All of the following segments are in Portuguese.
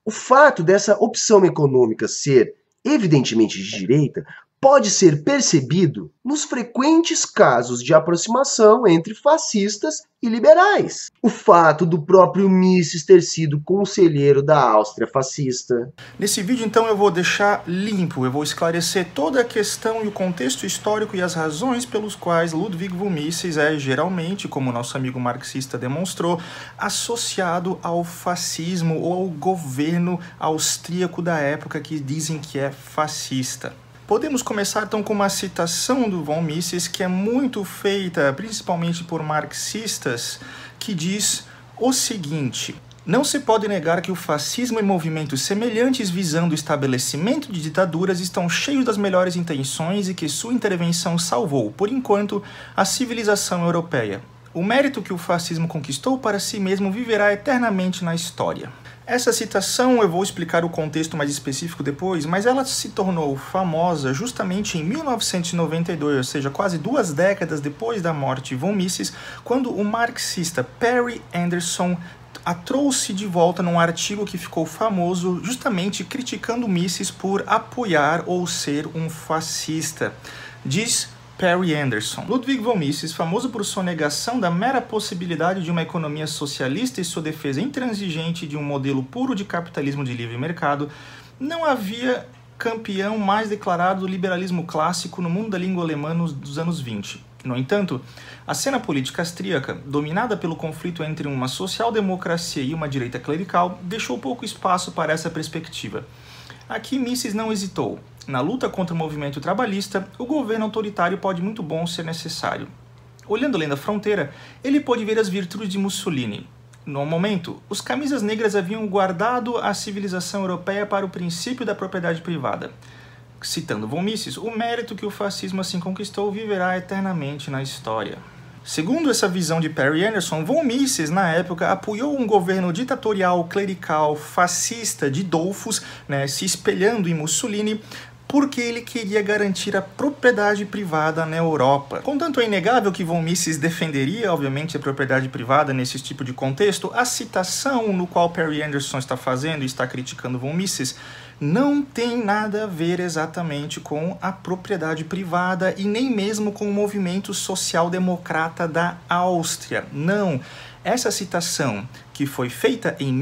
O fato dessa opção econômica ser evidentemente de direita pode ser percebido nos frequentes casos de aproximação entre fascistas e liberais. O fato do próprio Mises ter sido conselheiro da Áustria fascista. Nesse vídeo, então, eu vou deixar limpo, eu vou esclarecer toda a questão e o contexto histórico e as razões pelos quais Ludwig von Mises é geralmente, como nosso amigo marxista demonstrou, associado ao fascismo ou ao governo austríaco da época que dizem que é fascista. Podemos começar então com uma citação do von Mises que é muito feita principalmente por marxistas, que diz o seguinte: não se pode negar que o fascismo e movimentos semelhantes visando o estabelecimento de ditaduras estão cheios das melhores intenções e que sua intervenção salvou, por enquanto, a civilização europeia. O mérito que o fascismo conquistou para si mesmo viverá eternamente na história. Essa citação, eu vou explicar o contexto mais específico depois, mas ela se tornou famosa justamente em 1992, ou seja, quase 2 décadas depois da morte de von Mises, quando o marxista Perry Anderson a trouxe de volta num artigo que ficou famoso justamente criticando Mises por apoiar ou ser um fascista. Diz Perry Anderson: Ludwig von Mises, famoso por sua negação da mera possibilidade de uma economia socialista e sua defesa intransigente de um modelo puro de capitalismo de livre mercado, não havia campeão mais declarado do liberalismo clássico no mundo da língua alemã dos anos 20. No entanto, a cena política austríaca, dominada pelo conflito entre uma social-democracia e uma direita clerical, deixou pouco espaço para essa perspectiva. Aqui Mises não hesitou. Na luta contra o movimento trabalhista, o governo autoritário pode muito bom ser necessário. Olhando além da fronteira, ele pôde ver as virtudes de Mussolini. No momento, os camisas negras haviam guardado a civilização europeia para o princípio da propriedade privada. Citando von Mises, o mérito que o fascismo assim conquistou viverá eternamente na história. Segundo essa visão de Perry Anderson, von Mises, na época, apoiou um governo ditatorial, clerical, fascista de Dollfuss, se espelhando em Mussolini, porque ele queria garantir a propriedade privada na Europa. Contanto, é inegável que von Mises defenderia, obviamente, a propriedade privada nesse tipo de contexto, a citação no qual Perry Anderson está fazendo e está criticando von Mises não tem nada a ver exatamente com a propriedade privada e nem mesmo com o movimento social-democrata da Áustria. Não. Essa citação, que foi feita em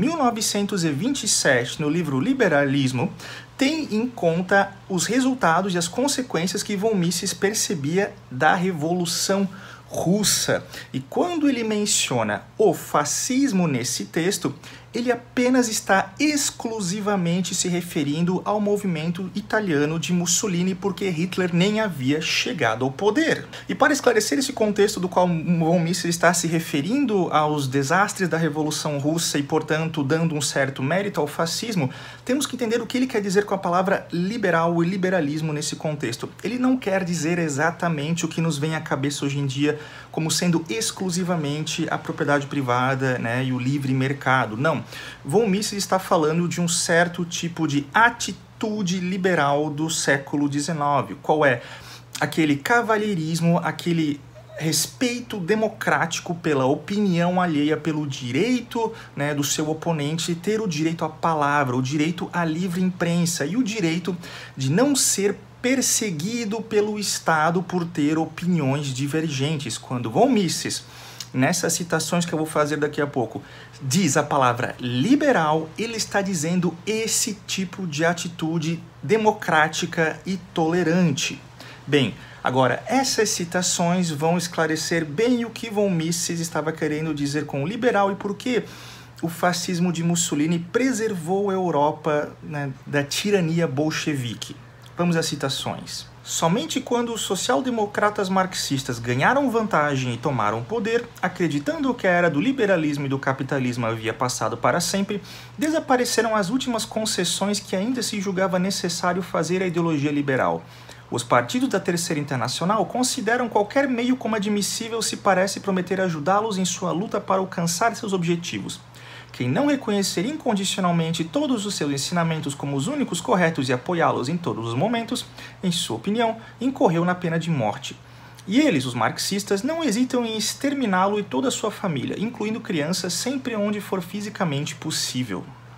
1927 no livro Liberalismo, tem em conta os resultados e as consequências que von Mises percebia da Revolução Russa. E quando ele menciona o fascismo nesse texto, ele apenas está exclusivamente se referindo ao movimento italiano de Mussolini, porque Hitler nem havia chegado ao poder. E para esclarecer esse contexto do qual von Mises está se referindo aos desastres da Revolução Russa e, portanto, dando um certo mérito ao fascismo, temos que entender o que ele quer dizer com a palavra liberal e liberalismo nesse contexto. Ele não quer dizer exatamente o que nos vem à cabeça hoje em dia como sendo exclusivamente a propriedade privada, e o livre mercado. Não. Von Mises está falando de um certo tipo de atitude liberal do século XIX. Qual é? Aquele cavalheirismo, aquele respeito democrático pela opinião alheia, pelo direito do seu oponente ter o direito à palavra, o direito à livre imprensa e o direito de não ser perseguido pelo Estado por ter opiniões divergentes. Quando von Mises, nessas citações que eu vou fazer daqui a pouco, diz a palavra liberal, ele está dizendo esse tipo de atitude democrática e tolerante. Bem, agora, essas citações vão esclarecer bem o que von Mises estava querendo dizer com liberal e por que o fascismo de Mussolini preservou a Europa da tirania bolchevique. Vamos às citações. Somente quando os social-democratas marxistas ganharam vantagem e tomaram poder, acreditando que a era do liberalismo e do capitalismo havia passado para sempre, desapareceram as últimas concessões que ainda se julgava necessário fazer à ideologia liberal. Os partidos da Terceira Internacional consideram qualquer meio como admissível se parece prometer ajudá-los em sua luta para alcançar seus objetivos. Quem não reconhecer incondicionalmente todos os seus ensinamentos como os únicos corretos e apoiá-los em todos os momentos, em sua opinião, incorreu na pena de morte. E eles, os marxistas, não hesitam em exterminá-lo e toda a sua família, incluindo crianças, sempre onde for fisicamente possível.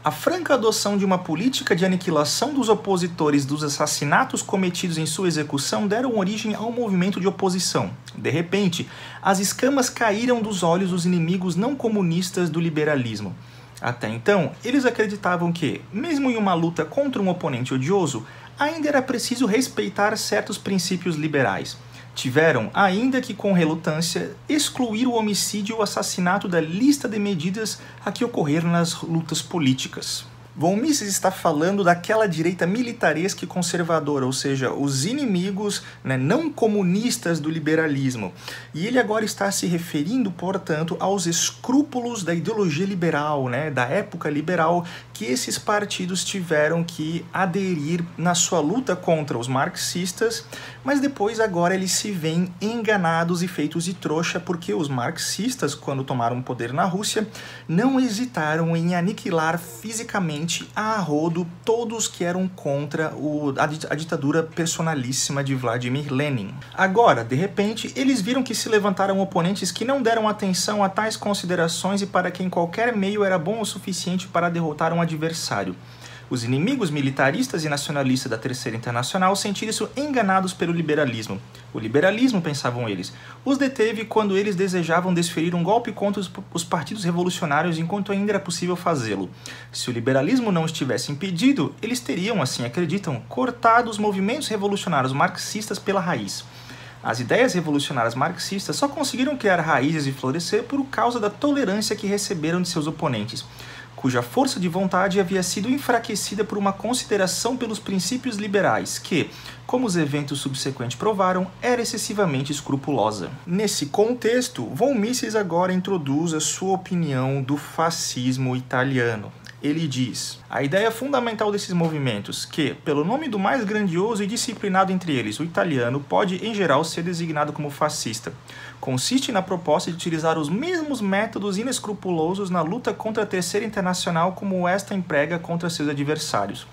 A franca adoção de uma política de aniquilação dos opositores dos assassinatos cometidos em sua execução deram origem a um movimento de oposição. De repente, as escamas caíram dos olhos dos inimigos não comunistas do liberalismo. Até então, eles acreditavam que, mesmo em uma luta contra um oponente odioso, ainda era preciso respeitar certos princípios liberais. Tiveram, ainda que com relutância, excluir o homicídio e o assassinato da lista de medidas a que ocorreram nas lutas políticas. Von Mises está falando daquela direita militaresca e conservadora, ou seja, os inimigos, não comunistas do liberalismo. E ele agora está se referindo, portanto, aos escrúpulos da ideologia liberal, da época liberal, que esses partidos tiveram que aderir na sua luta contra os marxistas, mas depois agora eles se veem enganados e feitos de trouxa, porque os marxistas, quando tomaram o poder na Rússia, não hesitaram em aniquilar fisicamente a rodo todos que eram contra a ditadura personalíssima de Vladimir Lenin. Agora, de repente, eles viram que se levantaram oponentes que não deram atenção a tais considerações e para quem qualquer meio era bom o suficiente para derrotar um adversário. Os inimigos militaristas e nacionalistas da Terceira Internacional sentiram-se enganados pelo liberalismo. O liberalismo, pensavam eles, os deteve quando eles desejavam desferir um golpe contra os partidos revolucionários enquanto ainda era possível fazê-lo. Se o liberalismo não estivesse impedido, eles teriam, assim acreditam, cortado os movimentos revolucionários marxistas pela raiz. As ideias revolucionárias marxistas só conseguiram criar raízes e florescer por causa da tolerância que receberam de seus oponentes, cuja força de vontade havia sido enfraquecida por uma consideração pelos princípios liberais, que, como os eventos subsequentes provaram, era excessivamente escrupulosa. Nesse contexto, Von Mises agora introduz a sua opinião do fascismo italiano. Ele diz: a ideia fundamental desses movimentos, que, pelo nome do mais grandioso e disciplinado entre eles, o italiano, pode em geral ser designado como fascista, consiste na proposta de utilizar os mesmos métodos inescrupulosos na luta contra a Terceira Internacional como esta emprega contra seus adversários.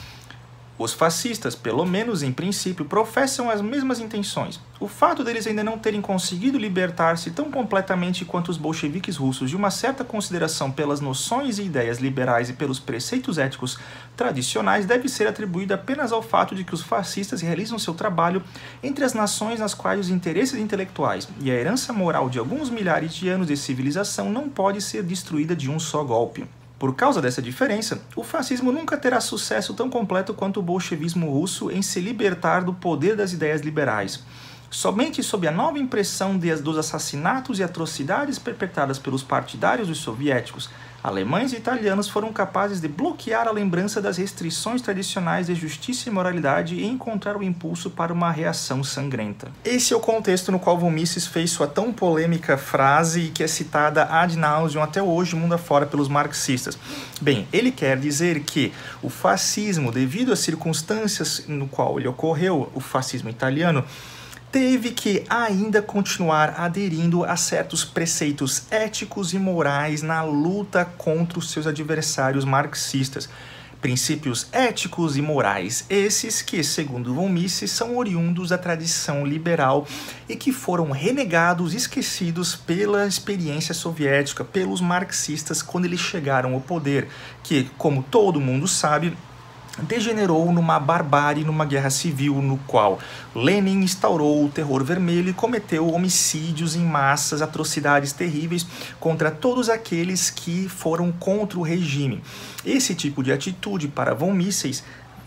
Os fascistas, pelo menos em princípio, professam as mesmas intenções. O fato deles ainda não terem conseguido libertar-se tão completamente quanto os bolcheviques russos de uma certa consideração pelas noções e ideias liberais e pelos preceitos éticos tradicionais deve ser atribuído apenas ao fato de que os fascistas realizam seu trabalho entre as nações nas quais os interesses intelectuais e a herança moral de alguns milhares de anos de civilização não pode ser destruída de um só golpe. Por causa dessa diferença, o fascismo nunca terá sucesso tão completo quanto o bolchevismo russo em se libertar do poder das ideias liberais. Somente sob a nova impressão dos assassinatos e atrocidades perpetradas pelos partidários dos soviéticos, alemães e italianos foram capazes de bloquear a lembrança das restrições tradicionais de justiça e moralidade e encontrar o impulso para uma reação sangrenta. Esse é o contexto no qual Von Mises fez sua tão polêmica frase e que é citada ad nauseam até hoje, mundo afora, pelos marxistas. Bem, ele quer dizer que o fascismo, devido às circunstâncias no qual ele ocorreu, o fascismo italiano, teve que ainda continuar aderindo a certos preceitos éticos e morais na luta contra os seus adversários marxistas. Princípios éticos e morais, esses que, segundo Von Mises, são oriundos da tradição liberal e que foram renegados e esquecidos pela experiência soviética, pelos marxistas quando eles chegaram ao poder, que, como todo mundo sabe, degenerou numa barbárie, numa guerra civil no qual Lenin instaurou o terror vermelho e cometeu homicídios em massas, atrocidades terríveis contra todos aqueles que foram contra o regime. Esse tipo de atitude para Von Mises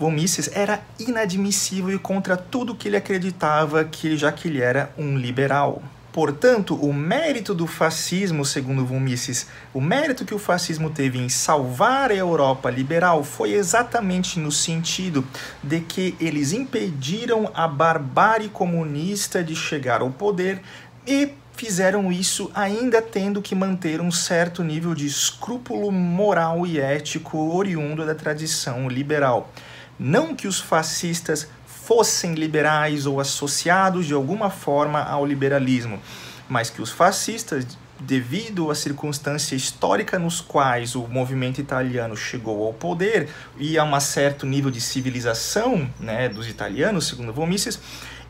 era inadmissível e contra tudo que ele acreditava, já que ele era um liberal. Portanto, o mérito do fascismo, segundo Von Mises, o mérito que o fascismo teve em salvar a Europa liberal foi exatamente no sentido de que eles impediram a barbárie comunista de chegar ao poder e fizeram isso ainda tendo que manter um certo nível de escrúpulo moral e ético oriundo da tradição liberal. Não que os fascistas fossem liberais ou associados de alguma forma ao liberalismo, mas que os fascistas, devido à circunstância histórica nos quais o movimento italiano chegou ao poder e a um certo nível de civilização dos italianos, segundo Von Mises,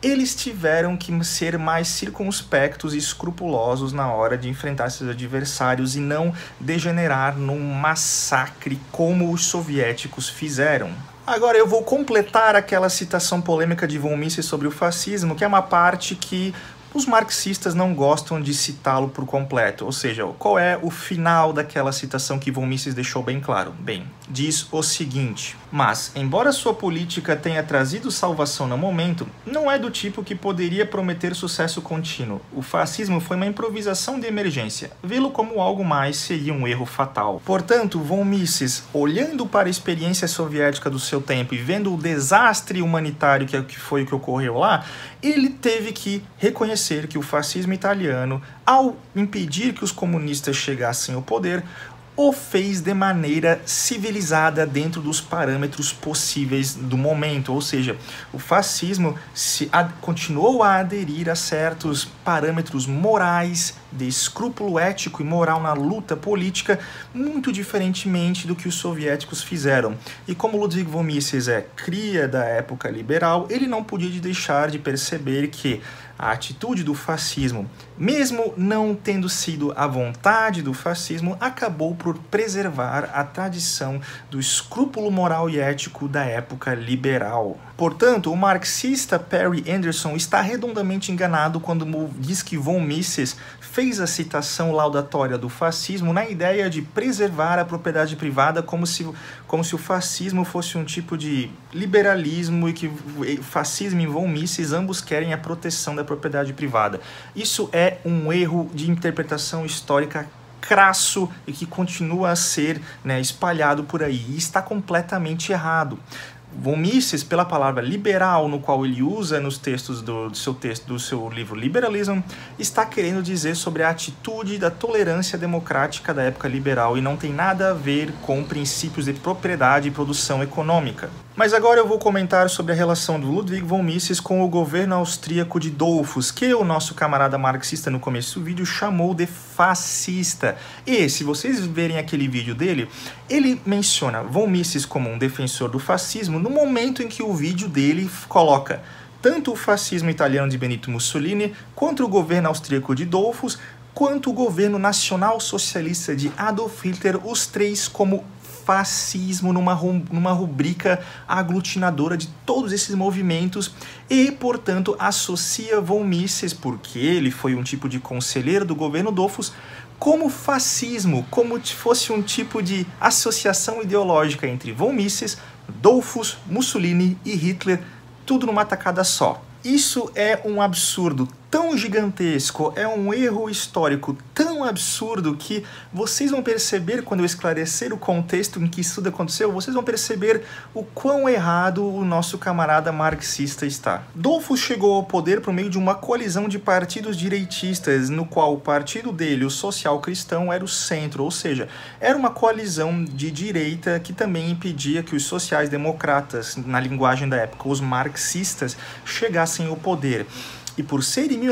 eles tiveram que ser mais circunspectos e escrupulosos na hora de enfrentar seus adversários e não degenerar num massacre como os soviéticos fizeram. Agora eu vou completar aquela citação polêmica de von Mises sobre o fascismo, que é uma parte que os marxistas não gostam de citá-lo por completo, ou seja, qual é o final daquela citação que von Mises deixou bem claro? Bem, diz o seguinte: mas, embora sua política tenha trazido salvação no momento, não é do tipo que poderia prometer sucesso contínuo. O fascismo foi uma improvisação de emergência. Vê-lo como algo mais seria um erro fatal. Portanto, von Mises, olhando para a experiência soviética do seu tempo e vendo o desastre humanitário que foi o que ocorreu lá, ele teve que reconhecer que o fascismo italiano, ao impedir que os comunistas chegassem ao poder, o fez de maneira civilizada dentro dos parâmetros possíveis do momento, ou seja, o fascismo continuou a aderir a certos parâmetros morais, de escrúpulo ético e moral na luta política, muito diferentemente do que os soviéticos fizeram. E como Ludwig von Mises é cria da época liberal, ele não podia deixar de perceber que a atitude do fascismo, mesmo não tendo sido a vontade do fascismo, acabou por preservar a tradição do escrúpulo moral e ético da época liberal. Portanto, o marxista Perry Anderson está redondamente enganado quando diz que von Mises fez a citação laudatória do fascismo na ideia de preservar a propriedade privada como se o fascismo fosse um tipo de liberalismo e que fascismo e von Mises ambos querem a proteção da propriedade privada. Isso é um erro de interpretação histórica crasso e que continua a ser espalhado por aí, e está completamente errado. Von Mises, pela palavra liberal, no qual ele usa nos textos do seu livro Liberalism, está querendo dizer sobre a atitude da tolerância democrática da época liberal e não tem nada a ver com princípios de propriedade e produção econômica. Mas agora eu vou comentar sobre a relação do Ludwig von Mises com o governo austríaco de Dollfuss, que o nosso camarada marxista no começo do vídeo chamou de fascista. E, se vocês verem aquele vídeo dele, ele menciona von Mises como um defensor do fascismo no momento em que o vídeo dele coloca tanto o fascismo italiano de Benito Mussolini, quanto o governo austríaco de Dollfuss, quanto o governo nacional socialista de Adolf Hitler, os três como fascismo numa rubrica aglutinadora de todos esses movimentos e, portanto, associa von Mises, porque ele foi um tipo de conselheiro do governo Dollfuss, como fascismo, como se fosse um tipo de associação ideológica entre von Mises, Dollfuss, Mussolini e Hitler, tudo numa tacada só. Isso é um absurdo tão gigantesco, é um erro histórico tão absurdo que vocês vão perceber, quando eu esclarecer o contexto em que isso tudo aconteceu, vocês vão perceber o quão errado o nosso camarada marxista está. Dollfuss chegou ao poder por meio de uma coalizão de partidos direitistas, no qual o partido dele, o Social Cristão, era o centro, ou seja, era uma coalizão de direita que também impedia que os sociais-democratas, na linguagem da época, os marxistas, chegassem ao poder. E por ser em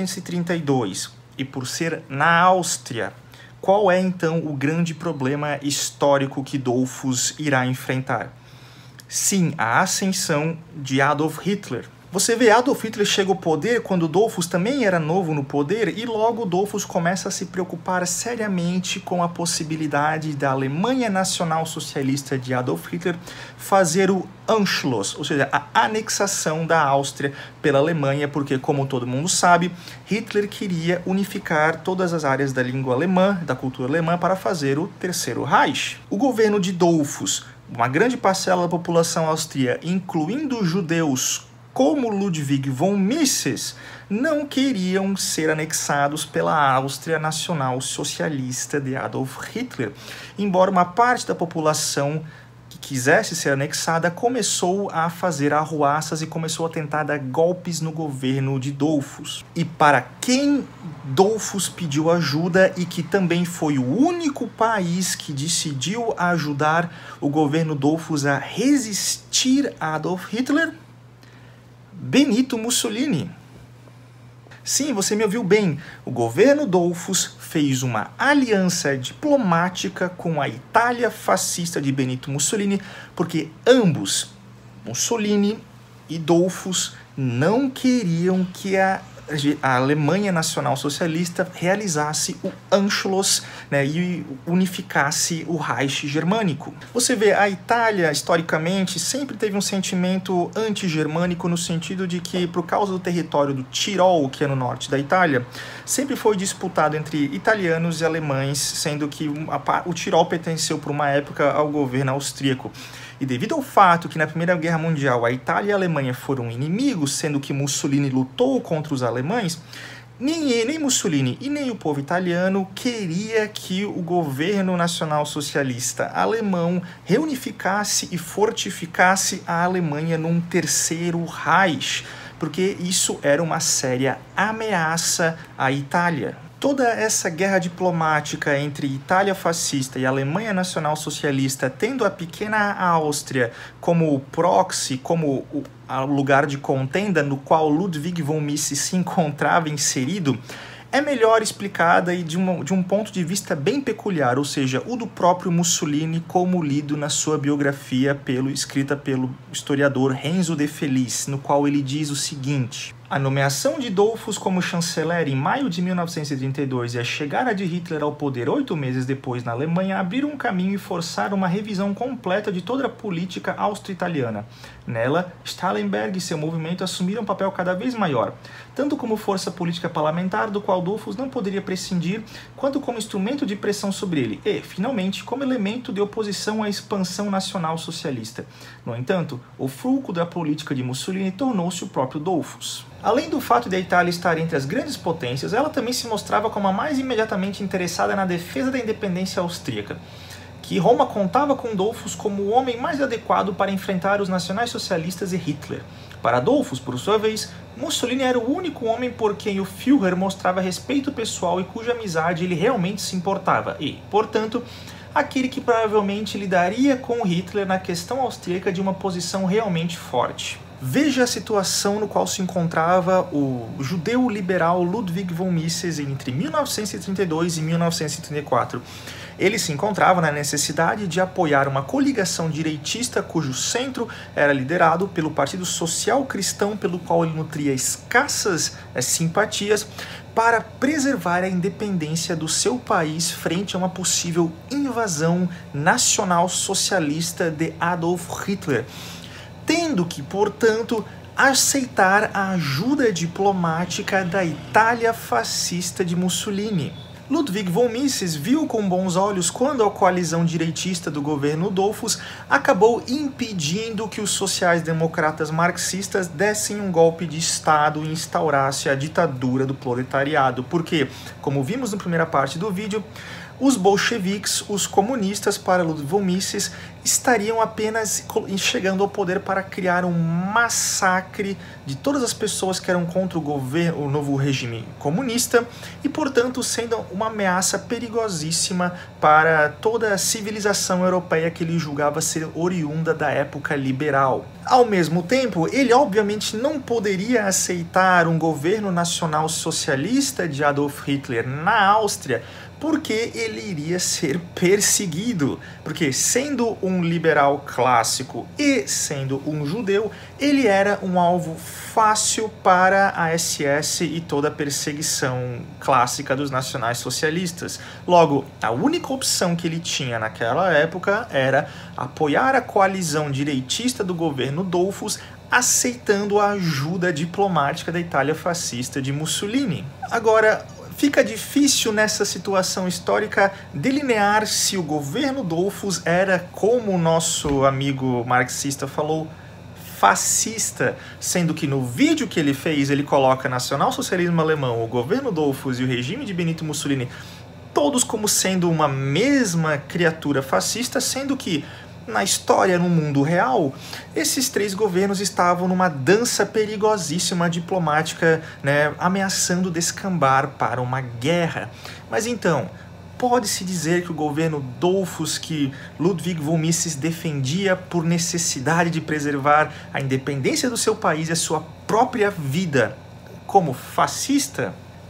1932 e por ser na Áustria, qual é então o grande problema histórico que Dollfuss irá enfrentar? Sim, a ascensão de Adolf Hitler. Você vê, Adolf Hitler chega ao poder quando Dollfuss também era novo no poder e logo Dollfuss começa a se preocupar seriamente com a possibilidade da Alemanha Nacional Socialista de Adolf Hitler fazer o Anschluss, ou seja, a anexação da Áustria pela Alemanha, porque, como todo mundo sabe, Hitler queria unificar todas as áreas da língua alemã, da cultura alemã, para fazer o Terceiro Reich. O governo de Dollfuss, uma grande parcela da população austríaca, incluindo judeus, como Ludwig von Mises, não queriam ser anexados pela Áustria Nacional Socialista de Adolf Hitler, embora uma parte da população que quisesse ser anexada começou a fazer arruaças e começou a tentar dar golpes no governo de Dollfuss. E para quem Dollfuss pediu ajuda e que também foi o único país que decidiu ajudar o governo Dollfuss a resistir a Adolf Hitler? Benito Mussolini. Sim, você me ouviu bem. O governo Dollfuss fez uma aliança diplomática com a Itália fascista de Benito Mussolini, porque ambos, Mussolini e Dollfuss, não queriam que a Alemanha Nacional Socialista realizasse o Anschluss, né, e unificasse o Reich germânico. Você vê, a Itália, historicamente, sempre teve um sentimento anti-germânico no sentido de que, por causa do território do Tirol, que é no norte da Itália, sempre foi disputado entre italianos e alemães, sendo que o Tirol pertenceu por uma época ao governo austríaco. E devido ao fato que na Primeira Guerra Mundial a Itália e a Alemanha foram inimigos, sendo que Mussolini lutou contra os alemães, nem Mussolini e nem o povo italiano queria que o governo nacional socialista alemão reunificasse e fortificasse a Alemanha num terceiro Reich, porque isso era uma séria ameaça à Itália. Toda essa guerra diplomática entre Itália fascista e Alemanha nacional socialista, tendo a pequena Áustria como proxy, como o lugar de contenda no qual Ludwig von Mises se encontrava inserido, é melhor explicada e de um ponto de vista bem peculiar, ou seja, o do próprio Mussolini, como lido na sua biografia escrita pelo historiador Renzo de Felice, no qual ele diz o seguinte: a nomeação de Dollfuss como chanceler em maio de 1932 e a chegada de Hitler ao poder 8 meses depois na Alemanha abriram um caminho e forçaram uma revisão completa de toda a política austro-italiana. Nela, Schallenberg e seu movimento assumiram um papel cada vez maior, tanto como força política parlamentar, do qual Dollfuss não poderia prescindir, quanto como instrumento de pressão sobre ele e, finalmente, como elemento de oposição à expansão nacional socialista. No entanto, o fulcro da política de Mussolini tornou-se o próprio Dollfuss. Além do fato de a Itália estar entre as grandes potências, ela também se mostrava como a mais imediatamente interessada na defesa da independência austríaca, que Roma contava com Dollfuss como o homem mais adequado para enfrentar os nacionais-socialistas e Hitler. Para Dollfuss, por sua vez, Mussolini era o único homem por quem o Führer mostrava respeito pessoal e cuja amizade ele realmente se importava e, portanto, aquele que provavelmente lidaria com Hitler na questão austríaca de uma posição realmente forte. Veja a situação no qual se encontrava o judeu liberal Ludwig von Mises entre 1932 e 1934. Ele se encontrava na necessidade de apoiar uma coligação direitista cujo centro era liderado pelo Partido Social Cristão, pelo qual ele nutria escassas simpatias, para preservar a independência do seu país frente a uma possível invasão nacional socialista de Adolf Hitler, tendo que, portanto, aceitar a ajuda diplomática da Itália fascista de Mussolini. Ludwig von Mises viu com bons olhos quando a coalizão direitista do governo Dollfuss acabou impedindo que os sociais-democratas marxistas dessem um golpe de Estado e instaurasse a ditadura do proletariado, porque, como vimos na primeira parte do vídeo, os bolcheviques, os comunistas, para Ludwig von Mises, estariam apenas chegando ao poder para criar um massacre de todas as pessoas que eram contra o novo regime comunista e, portanto, sendo uma ameaça perigosíssima para toda a civilização europeia que ele julgava ser oriunda da época liberal. Ao mesmo tempo, ele obviamente não poderia aceitar um governo nacional socialista de Adolf Hitler na Áustria, porque ele iria ser perseguido, porque sendo um liberal clássico e sendo um judeu, ele era um alvo fácil para a SS e toda a perseguição clássica dos nacionais socialistas. Logo, a única opção que ele tinha naquela época era apoiar a coalizão direitista do governo Dollfuss, aceitando a ajuda diplomática da Itália fascista de Mussolini. Agora, fica difícil nessa situação histórica delinear se o governo Dollfuss era, como o nosso amigo marxista falou, fascista, sendo que no vídeo que ele fez ele coloca nacional-socialismo alemão, o governo Dollfuss e o regime de Benito Mussolini todos como sendo uma mesma criatura fascista, sendo que na história, no mundo real, esses três governos estavam numa dança perigosíssima diplomática, né, ameaçando descambar para uma guerra. Mas então, pode-se dizer que o governo Dollfuss, que Ludwig von Mises defendia por necessidade de preservar a independência do seu país e a sua própria vida como fascista?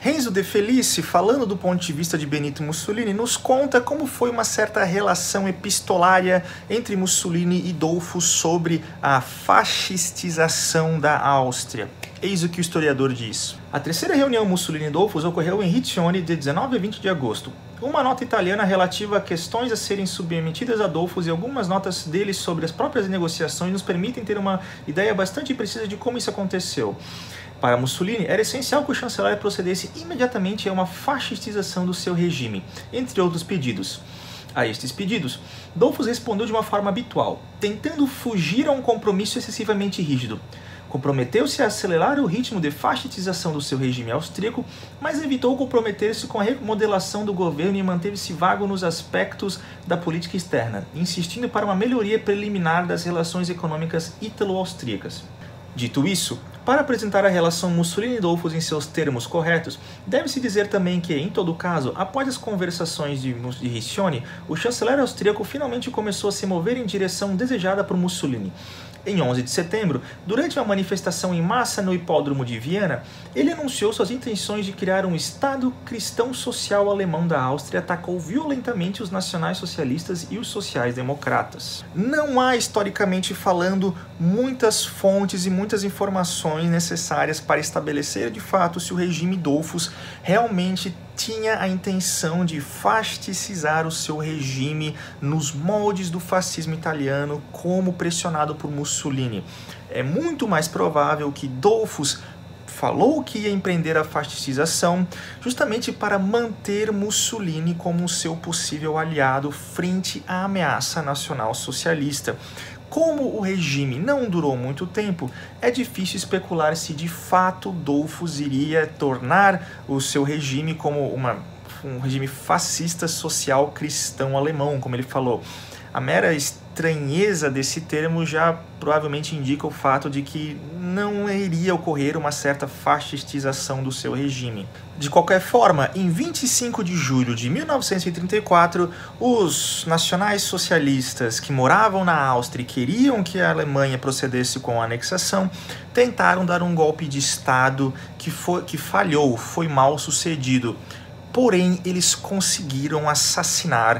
Renzo De Felice, falando do ponto de vista de Benito Mussolini, nos conta como foi uma certa relação epistolária entre Mussolini e Dollfuss sobre a fascistização da Áustria. Eis o que o historiador diz. A terceira reunião Mussolini e Dollfuss ocorreu em Riccione de 19 a 20 de agosto. Uma nota italiana relativa a questões a serem submetidas a Dollfuss e algumas notas dele sobre as próprias negociações nos permitem ter uma ideia bastante precisa de como isso aconteceu. Para Mussolini, era essencial que o chanceler procedesse imediatamente a uma fascistização do seu regime, entre outros pedidos. A estes pedidos, Dollfuss respondeu de uma forma habitual, tentando fugir a um compromisso excessivamente rígido. Comprometeu-se a acelerar o ritmo de fascistização do seu regime austríaco, mas evitou comprometer-se com a remodelação do governo e manteve-se vago nos aspectos da política externa, insistindo para uma melhoria preliminar das relações econômicas ítalo-austríacas. Dito isso, para apresentar a relação Mussolini e Dollfuss em seus termos corretos, deve-se dizer também que, em todo caso, após as conversações de Riccione, o chanceler austríaco finalmente começou a se mover em direção desejada por Mussolini. Em 11 de setembro, durante uma manifestação em massa no hipódromo de Viena, ele anunciou suas intenções de criar um Estado cristão-social alemão da Áustria e atacou violentamente os nacionais-socialistas e os sociais-democratas. Não há, historicamente falando, muitas fontes e muitas informações necessárias para estabelecer de fato se o regime Dollfuss realmente tinha a intenção de fascicizar o seu regime nos moldes do fascismo italiano, como pressionado por Mussolini. É muito mais provável que Dollfuss falou que ia empreender a fascistização justamente para manter Mussolini como seu possível aliado frente à ameaça nacional socialista. Como o regime não durou muito tempo, é difícil especular se de fato Dollfuss iria tornar o seu regime como um regime fascista social cristão alemão, como ele falou. A mera estranheza desse termo já provavelmente indica o fato de que não iria ocorrer uma certa fascistização do seu regime. De qualquer forma, em 25 de julho de 1934, os nacionais socialistas que moravam na Áustria e queriam que a Alemanha procedesse com a anexação, tentaram dar um golpe de Estado que falhou, foi mal sucedido. Porém, eles conseguiram assassinar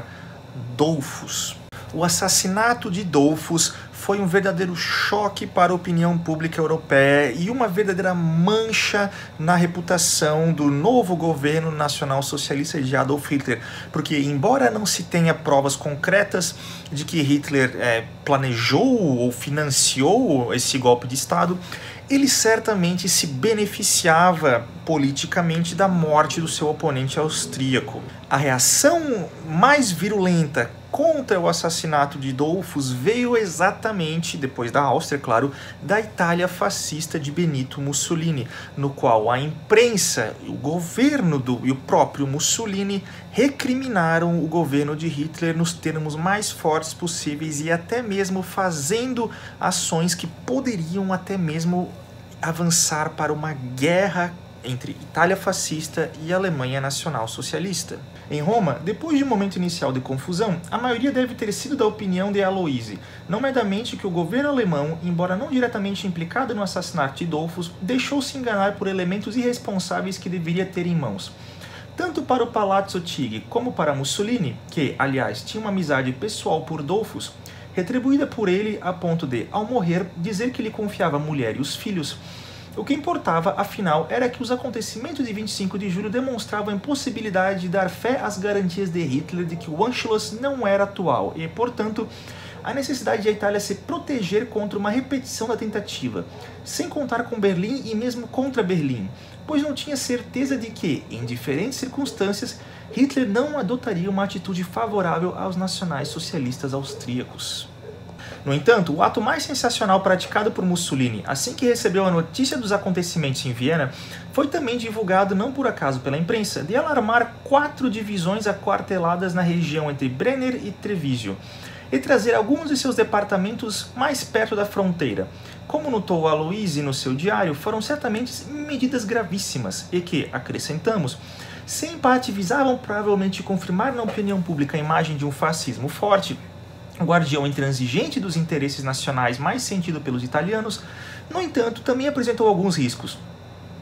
Dollfuss. O assassinato de Dollfuss foi um verdadeiro choque para a opinião pública europeia e uma verdadeira mancha na reputação do novo governo nacional socialista de Adolf Hitler, porque embora não se tenha provas concretas de que Hitler planejou ou financiou esse golpe de Estado, ele certamente se beneficiava politicamente da morte do seu oponente austríaco. A reação mais virulenta contra o assassinato de Dollfuss veio exatamente, depois da Áustria, claro, da Itália fascista de Benito Mussolini, no qual a imprensa, o governo e o próprio Mussolini recriminaram o governo de Hitler nos termos mais fortes possíveis e até mesmo fazendo ações que poderiam até mesmo avançar para uma guerra entre Itália fascista e Alemanha nacional socialista. Em Roma, depois de um momento inicial de confusão, a maioria deve ter sido da opinião de Aloisi, não medamente que o governo alemão, embora não diretamente implicado no assassinato de Dollfuss, deixou-se enganar por elementos irresponsáveis que deveria ter em mãos. Tanto para o Palazzo Chigi como para Mussolini, que, aliás, tinha uma amizade pessoal por Dollfuss, retribuída por ele a ponto de, ao morrer, dizer que lhe confiava a mulher e os filhos. O que importava, afinal, era que os acontecimentos de 25 de julho demonstravam a impossibilidade de dar fé às garantias de Hitler de que o Anschluss não era atual e, portanto, a necessidade de a Itália se proteger contra uma repetição da tentativa, sem contar com Berlim e mesmo contra Berlim, pois não tinha certeza de que, em diferentes circunstâncias, Hitler não adotaria uma atitude favorável aos nacionais socialistas austríacos. No entanto, o ato mais sensacional praticado por Mussolini, assim que recebeu a notícia dos acontecimentos em Viena, foi também divulgado não por acaso pela imprensa, de alarmar 4 divisões aquarteladas na região entre Brenner e Treviso, e trazer alguns de seus departamentos mais perto da fronteira. Como notou Aloisi no seu diário, foram certamente medidas gravíssimas e que, acrescentamos, se em parte visavam provavelmente confirmar na opinião pública a imagem de um fascismo forte, guardião intransigente dos interesses nacionais mais sentido pelos italianos, no entanto, também apresentou alguns riscos.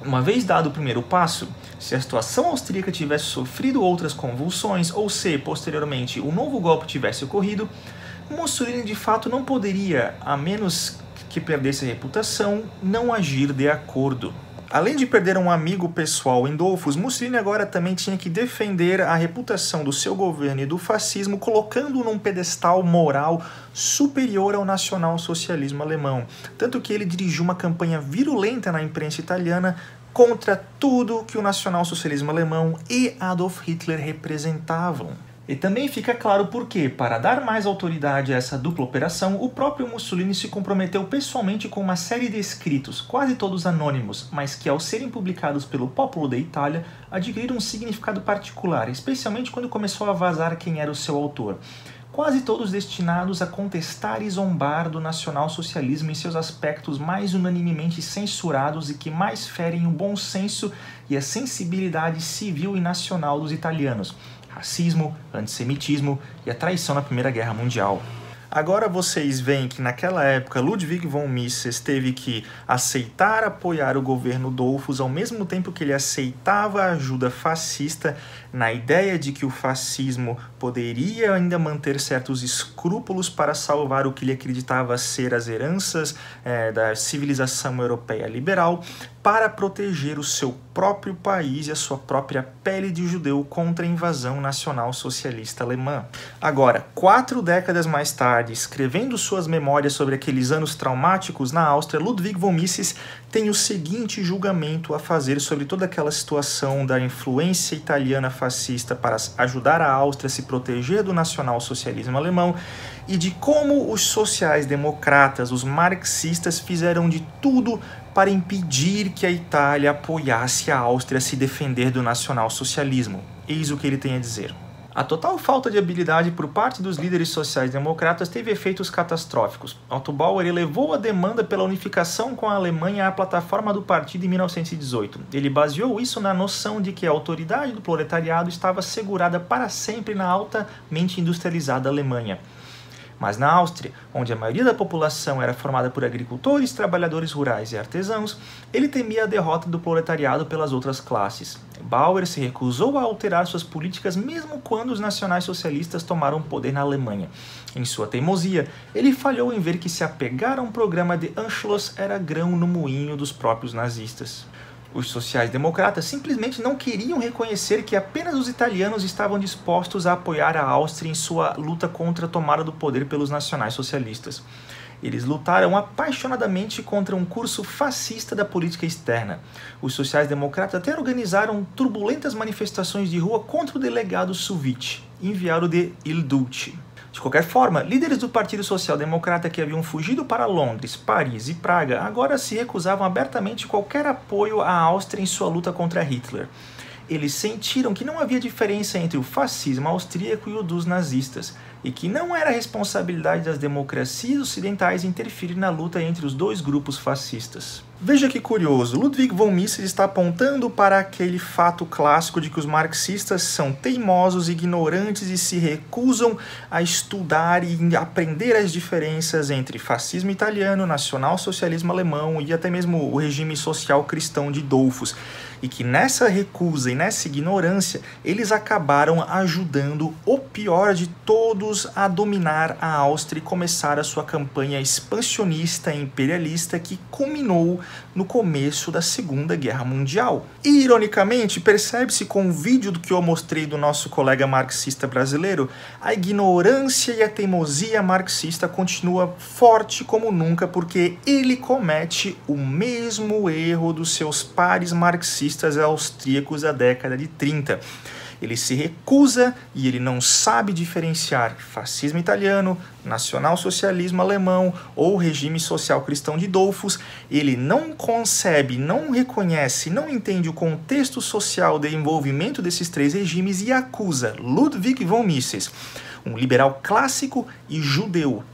Uma vez dado o primeiro passo, se a situação austríaca tivesse sofrido outras convulsões, ou se, posteriormente, um novo golpe tivesse ocorrido, Mussolini de fato não poderia, a menos que perdesse a reputação, não agir de acordo. Além de perder um amigo pessoal em Dollfuss, Mussolini agora também tinha que defender a reputação do seu governo e do fascismo, colocando-o num pedestal moral superior ao nacional-socialismo alemão. Tanto que ele dirigiu uma campanha virulenta na imprensa italiana contra tudo que o nacional-socialismo alemão e Adolf Hitler representavam. E também fica claro porque, para dar mais autoridade a essa dupla operação, o próprio Mussolini se comprometeu pessoalmente com uma série de escritos, quase todos anônimos, mas que ao serem publicados pelo Popolo da Itália, adquiriram um significado particular, especialmente quando começou a vazar quem era o seu autor. Quase todos destinados a contestar e zombar do nacional-socialismo em seus aspectos mais unanimemente censurados e que mais ferem o bom senso e a sensibilidade civil e nacional dos italianos. Racismo, antissemitismo e a traição na Primeira Guerra Mundial. Agora vocês veem que naquela época Ludwig von Mises teve que aceitar apoiar o governo Dollfuss ao mesmo tempo que ele aceitava a ajuda fascista, na ideia de que o fascismo poderia ainda manter certos escrúpulos para salvar o que ele acreditava ser as heranças da civilização europeia liberal, para proteger o seu próprio país e a sua própria pele de judeu contra a invasão nacional socialista alemã. Agora, 4 décadas mais tarde, escrevendo suas memórias sobre aqueles anos traumáticos na Áustria, Ludwig von Mises tem o seguinte julgamento a fazer sobre toda aquela situação da influência italiana fascista para ajudar a Áustria a se proteger do nacional-socialismo alemão e de como os sociais-democratas, os marxistas, fizeram de tudo para impedir que a Itália apoiasse a Áustria a se defender do nacional-socialismo. Eis o que ele tem a dizer. A total falta de habilidade por parte dos líderes sociais-democratas teve efeitos catastróficos. Otto Bauer elevou a demanda pela unificação com a Alemanha à plataforma do partido em 1918. Ele baseou isso na noção de que a autoridade do proletariado estava assegurada para sempre na altamente industrializada Alemanha. Mas na Áustria, onde a maioria da população era formada por agricultores, trabalhadores rurais e artesãos, ele temia a derrota do proletariado pelas outras classes. Bauer se recusou a alterar suas políticas mesmo quando os nacionais-socialistas tomaram poder na Alemanha. Em sua teimosia, ele falhou em ver que se apegar a um programa de Anschluss era grão no moinho dos próprios nazistas. Os sociais-democratas simplesmente não queriam reconhecer que apenas os italianos estavam dispostos a apoiar a Áustria em sua luta contra a tomada do poder pelos nacionais-socialistas. Eles lutaram apaixonadamente contra um curso fascista da política externa. Os sociais-democratas até organizaram turbulentas manifestações de rua contra o delegado Suvic, enviado de Il Duce. De qualquer forma, líderes do Partido Social Democrata que haviam fugido para Londres, Paris e Praga agora se recusavam abertamente qualquer apoio à Áustria em sua luta contra Hitler. Eles sentiram que não havia diferença entre o fascismo austríaco e o dos nazistas, e que não era responsabilidade das democracias ocidentais interferir na luta entre os dois grupos fascistas. Veja que curioso, Ludwig von Mises está apontando para aquele fato clássico de que os marxistas são teimosos, ignorantes e se recusam a estudar e aprender as diferenças entre fascismo italiano, nacional-socialismo alemão e até mesmo o regime social cristão de Dollfuss. E que nessa recusa e nessa ignorância, eles acabaram ajudando o pior de todos a dominar a Áustria e começar a sua campanha expansionista e imperialista que culminou no começo da Segunda Guerra Mundial. E, ironicamente, percebe-se com o vídeo do que eu mostrei do nosso colega marxista brasileiro, a ignorância e a teimosia marxista continua forte como nunca porque ele comete o mesmo erro dos seus pares marxistas austríacos da década de 30. Ele se recusa e ele não sabe diferenciar fascismo italiano, nacional-socialismo alemão ou regime social cristão de Dollfuss. Ele não concebe, não reconhece, não entende o contexto social de envolvimento desses três regimes e acusa Ludwig von Mises, um liberal clássico e judeu,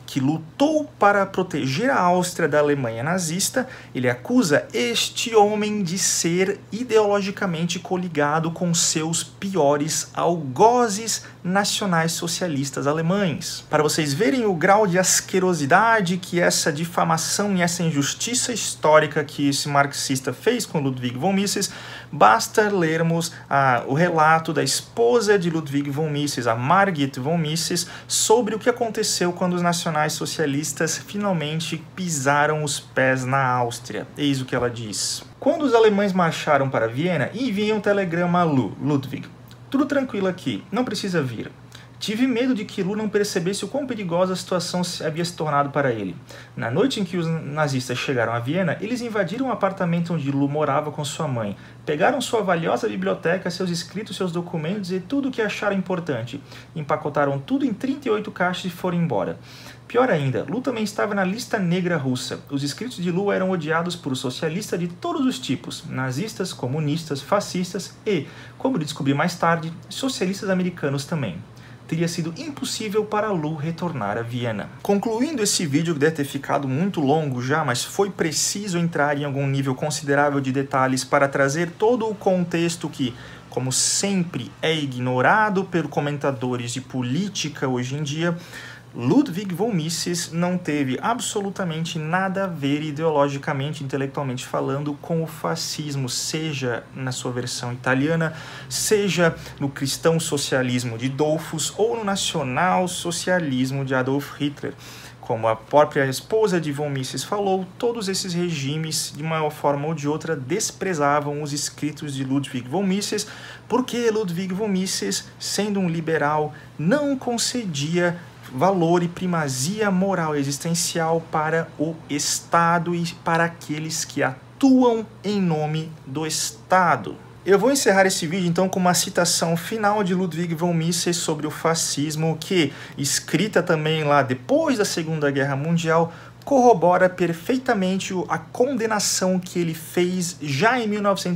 que lutou para proteger a Áustria da Alemanha nazista, ele acusa este homem de ser ideologicamente coligado com seus piores algozes nacionais socialistas alemães. Para vocês verem o grau de asquerosidade que essa difamação e essa injustiça histórica que esse marxista fez com Ludwig von Mises, basta lermos o relato da esposa de Ludwig von Mises, a Margit von Mises, sobre o que aconteceu quando os nacionais-socialistas finalmente pisaram os pés na Áustria. Eis o que ela diz. Quando os alemães marcharam para Viena, enviei um telegrama a Ludwig. Tudo tranquilo aqui, não precisa vir. Tive medo de que Lu não percebesse o quão perigosa a situação havia se tornado para ele. Na noite em que os nazistas chegaram a Viena, eles invadiram o apartamento onde Lu morava com sua mãe, pegaram sua valiosa biblioteca, seus escritos, seus documentos e tudo o que acharam importante. Empacotaram tudo em 38 caixas e foram embora. Pior ainda, Lu também estava na lista negra russa. Os escritos de Lu eram odiados por socialistas de todos os tipos, nazistas, comunistas, fascistas e, como descobri mais tarde, socialistas americanos também. Teria sido impossível para Lu retornar a Viena. Concluindo esse vídeo, que deve ter ficado muito longo já, mas foi preciso entrar em algum nível considerável de detalhes para trazer todo o contexto que, como sempre, é ignorado pelos comentadores de política hoje em dia. Ludwig von Mises não teve absolutamente nada a ver ideologicamente, intelectualmente falando, com o fascismo, seja na sua versão italiana, seja no cristão socialismo de Dollfuss ou no nacional socialismo de Adolf Hitler. Como a própria esposa de von Mises falou, todos esses regimes, de uma forma ou de outra, desprezavam os escritos de Ludwig von Mises, porque Ludwig von Mises, sendo um liberal, não concedia valor e primazia moral existencial para o Estado e para aqueles que atuam em nome do Estado. Eu vou encerrar esse vídeo então com uma citação final de Ludwig von Mises sobre o fascismo, que, escrita também lá depois da Segunda Guerra Mundial, corrobora perfeitamente a condenação que ele fez já em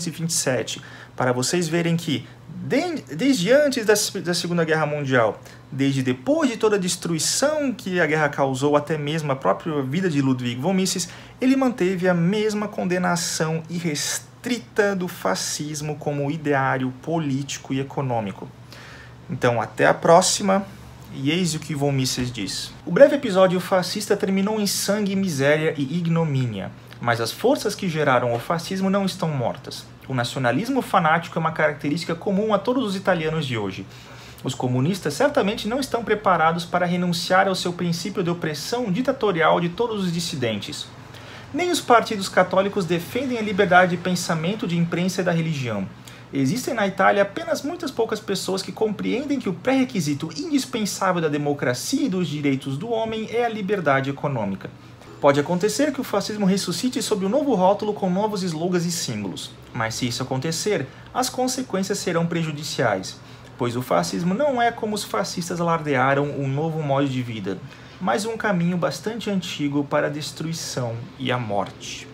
1927, para vocês verem que desde antes da Segunda Guerra Mundial, desde depois de toda a destruição que a guerra causou, até mesmo a própria vida de Ludwig von Mises, ele manteve a mesma condenação irrestrita do fascismo como ideário político e econômico. Então, até a próxima, e eis o que von Mises diz. O breve episódio fascista terminou em sangue, miséria e ignomínia, mas as forças que geraram o fascismo não estão mortas. O nacionalismo fanático é uma característica comum a todos os italianos de hoje. Os comunistas certamente não estão preparados para renunciar ao seu princípio de opressão ditatorial de todos os dissidentes. Nem os partidos católicos defendem a liberdade de pensamento, de imprensa e da religião. Existem na Itália apenas muitas poucas pessoas que compreendem que o pré-requisito indispensável da democracia e dos direitos do homem é a liberdade econômica. Pode acontecer que o fascismo ressuscite sob um novo rótulo com novos slogans e símbolos. Mas se isso acontecer, as consequências serão prejudiciais, pois o fascismo não é, como os fascistas alardearam, um novo modo de vida, mas um caminho bastante antigo para a destruição e a morte.